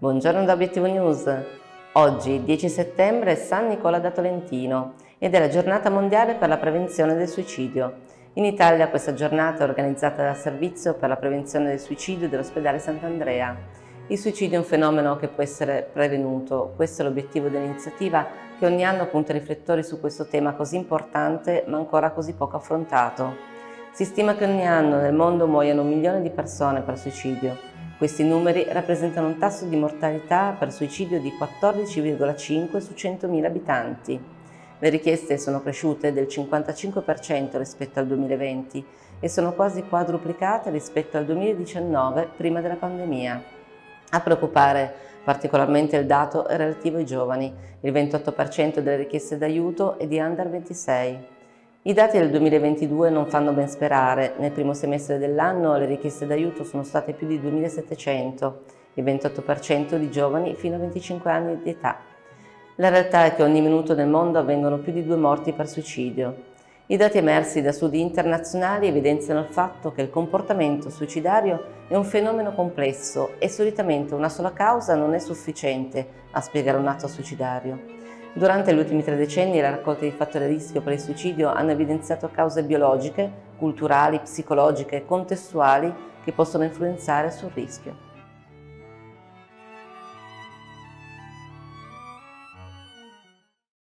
Buongiorno da Obiettivo News. Oggi, 10 settembre, è San Nicola da Tolentino ed è la giornata mondiale per la prevenzione del suicidio. In Italia questa giornata è organizzata dal Servizio per la prevenzione del suicidio dell'ospedale Sant'Andrea. Il suicidio è un fenomeno che può essere prevenuto, questo è l'obiettivo dell'iniziativa che ogni anno punta i riflettori su questo tema così importante ma ancora così poco affrontato. Si stima che ogni anno nel mondo muoiano 1 milione di persone per suicidio. Questi numeri rappresentano un tasso di mortalità per suicidio di 14,5 su 100.000 abitanti. Le richieste sono cresciute del 55% rispetto al 2020 e sono quasi quadruplicate rispetto al 2019, prima della pandemia. A preoccupare particolarmente il dato è relativo ai giovani. Il 28% delle richieste d'aiuto è di under 26. I dati del 2022 non fanno ben sperare. Nel primo semestre dell'anno le richieste d'aiuto sono state più di 2.700, il 28% di giovani fino a 25 anni di età. La realtà è che ogni minuto nel mondo avvengono più di 2 morti per suicidio. I dati emersi da studi internazionali evidenziano il fatto che il comportamento suicidario è un fenomeno complesso e solitamente una sola causa non è sufficiente a spiegare un atto suicidario. Durante gli ultimi 3 decenni la raccolta di fattori a rischio per il suicidio hanno evidenziato cause biologiche, culturali, psicologiche e contestuali che possono influenzare sul rischio.